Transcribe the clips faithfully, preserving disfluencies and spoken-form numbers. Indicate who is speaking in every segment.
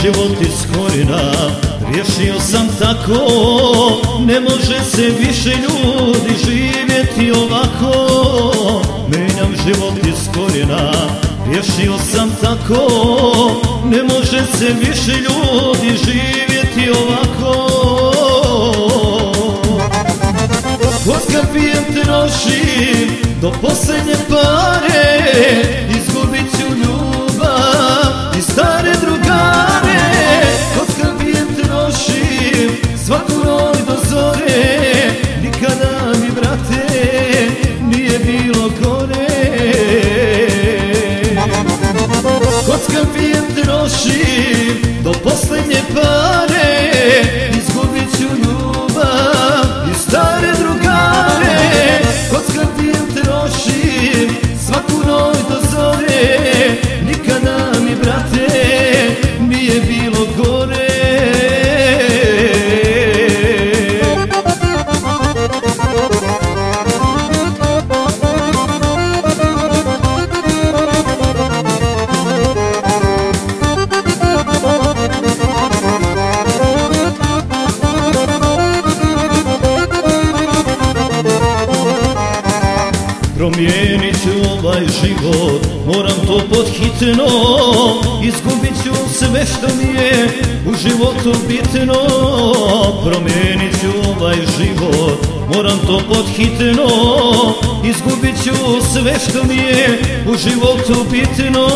Speaker 1: život iz korijena, riješio sam tako, ne može se više ljudi živjeti ovako. Menjam život iz korijena, riješio sam tako, ne može se više ljudi živjeti ovako. Kockam, pijem, trošim do posljednje pare, izgubit ću ljubav i stare drugare. Kockam, pijem, trošim svaku noć do zore, nikada mi, brate, nije bilo gore. Kockam, pijem, trošim do posljednje pare, izgubit ću ljubav i stare drugare. Kockam, pijem, trošim svaku noć do zore, nikada mi, brate, nije bilo gore. Promijenit ću ovaj život, moram to podhitno, izgubit ću sve što mi je u životu bitno. Promijenit ću ovaj život, moram to podhitno, izgubit ću sve što mi je u životu bitno.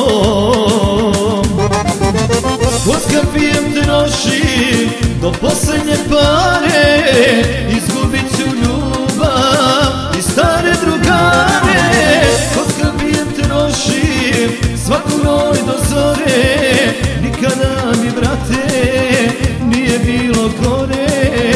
Speaker 1: Kockam, pijem, trošim do posljednje pare, izgubit ću ljubav i stare drugare. Kockam, pijem, trošim svaku noć do zore, nikada mi, brate, nije bilo gore.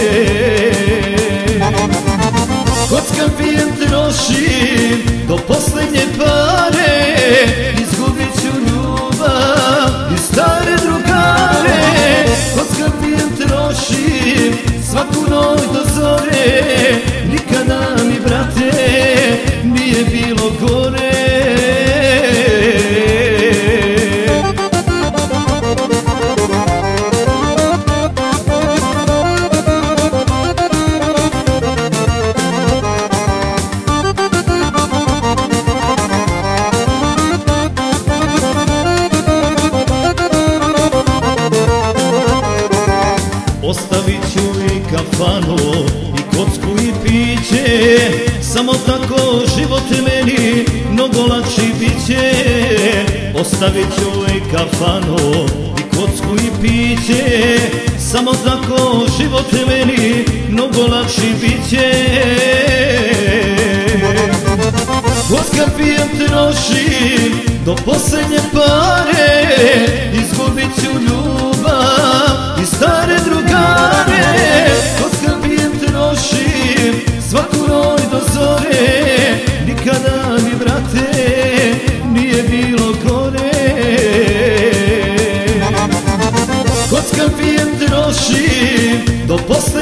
Speaker 1: Kockam, pijem, trošim do posljednje pare, izgubit ću ljubav i stare drugare. Kockam, pijem, trošim svaku noć do zore, nikada mi, brate, nije bilo gore. Ostavit ću i kafanu, i kocku i piće, samo tako život meni mnogo lakši biće. Ostavit ću i kafanu, i kocku i piće, samo tako život meni mnogo lakši biće. Kockam, pijem, trošim do posljednje pare, izgubit ću ljubav i stare drugare. Kockam, pijem, trošim svaku noć do zore, nikada mi, brate, nije bilo gore. Kockam, pijem, trošim do posljednje